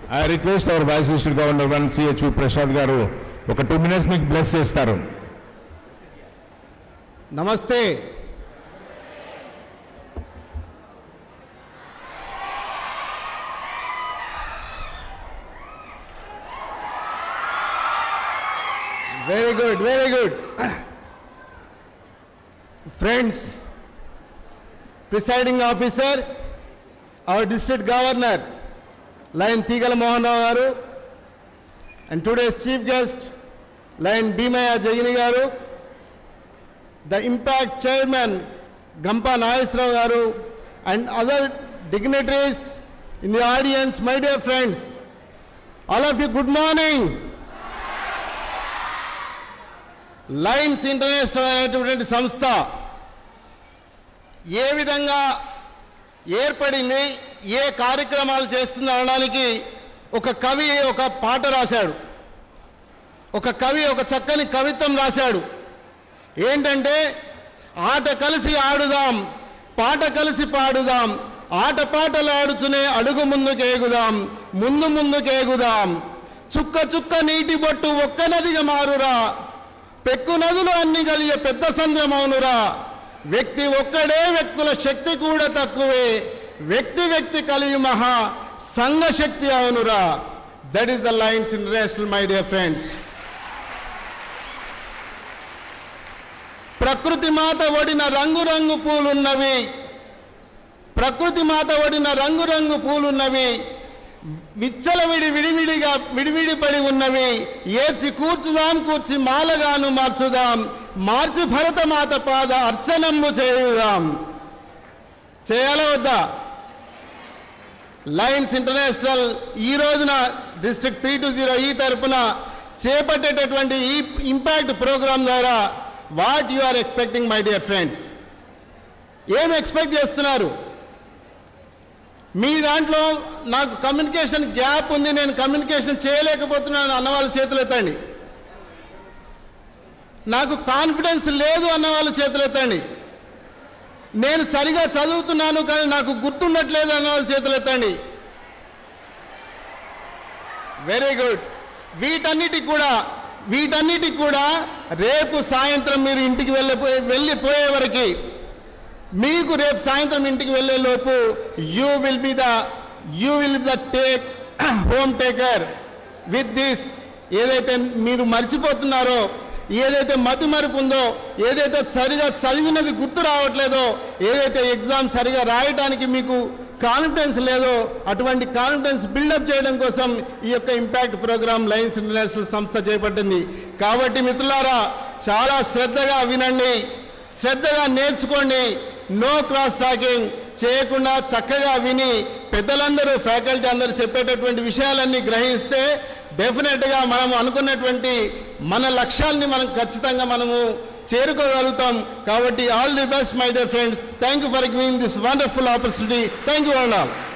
I request our Vice District Governor One CHU Prashad Garu ఒక 2 minutes మీకు bless చేస్తారు. నమస్తే. Very good, very good. Friends, presiding officer, our district governor, Lion Tigala Mohan Rao Garu, and today's chief guest, Lion Bhimaya Jagini Garu, the Impact Chairman, Gampa Nageswara Rao Garu, and other dignitaries in the audience, my dear friends, all of you, good morning. Lions International అనేటువంటి సంస్థ ఏ విధంగా ఏర్పడింది, ఏ కార్యక్రమాలు చేస్తుంది అనడానికి ఒక కవి ఒక పాట రాశాడు. ఒక కవి ఒక చక్కని కవిత్వం రాశాడు. ఏంటంటే, ఆట కలిసి ఆడుదాం, పాట కలిసి పాడుదాం, ఆట పాటలు ఆడుచునే అడుగు ముందుకేగుదాం, ముందు ముందుకేగుదాం, చుక్క చుక్క నీటి బొట్టు ఒక్క నదిగా మారురా, పెక్కు నదులు అన్ని కలిగే పెద్ద సంద్రమౌనురా, వ్యక్తి ఒక్కడే వ్యక్తుల శక్తి కూడా తక్కువే, వ్యక్తి వ్యక్తి కలిగి మహా సంఘ శక్తి అవునురా. That is the Lions International, my dear friends. ప్రకృతి మాత ఒడిన రంగురంగు పూలున్నవి, ప్రకృతి మాత ఒడిన రంగురంగు పూలున్నవి, విచ్చలవిడి విడివిడిగా విడివిడిపడి ఉన్నవి, ఏర్చి కూర్చుదాం కూర్చి మాలగాను మార్చుదాం, మార్చి భరతమాత పాద అర్చనమ్ము చేయుదాం. చేయాలా వద్దా? లయన్స్ ఇంటర్నేషనల్ ఈ రోజున డిస్ట్రిక్ట్ 320 తరపున చేపట్టేటటువంటి ఈ ఇంపాక్ట్ ప్రోగ్రాం ద్వారా what you are expecting my dear friends? ఏం ఎక్స్పెక్ట్ చేస్తున్నారు? మీ దాంట్లో నాకు కమ్యూనికేషన్ గ్యాప్ ఉంది, నేను కమ్యూనికేషన్ చేయలేకపోతున్నాను అన్నవాళ్ళు చేతులు ఎత్తండి. నాకు కాన్ఫిడెన్స్ లేదు అన్నవాళ్ళు చేతులు ఎత్తండి. నేను సరిగా చదువుతున్నాను కానీ నాకు గుర్తుండట్లేదు అన్నవాళ్ళు చేతులు ఎత్తండి. Very good. వీటన్నిటికి కూడా రేపు సాయంత్రం మీరు ఇంటికి వెళ్ళిపోయే వరకు, మీకు రేపు సాయంత్రం ఇంటికి వెళ్ళే లోపు you will be the home taker with this. ఏదైతే మీరు మర్చిపోతున్నారో, ఏదైతే మతిమరుపు ఉందో, ఏదైతే సరిగా చదివినది గుర్తు రావట్లేదో, ఏదైతే ఎగ్జామ్ సరిగా రాయడానికి మీకు కాన్ఫిడెన్స్ లేదో, అటువంటి కాన్ఫిడెన్స్ బిల్డప్ చేయడం కోసం ఈ యొక్క ఇంపాక్ట్ ప్రోగ్రామ్ లయన్స్ ఇంటర్నేషనల్ సంస్థ చేపట్టింది. కాబట్టి మిత్రులారా, చాలా శ్రద్ధగా వినండి, శ్రద్ధగా నేర్చుకోండి. నో క్రాస్ టాకింగ్ చేయకుండా చక్కగా విని పెద్దలందరూ ఫ్యాకల్టీ అందరూ చెప్పేటటువంటి విషయాలన్నీ గ్రహిస్తే డెఫినెట్గా మనం అనుకున్నటువంటి మన లక్ష్యాల్ని మనం ఖచ్చితంగా మనము చేరుకోగలుగుతాం. కాబట్టి all the best my dear friends. Thank you for giving this wonderful opportunity. Thank you all.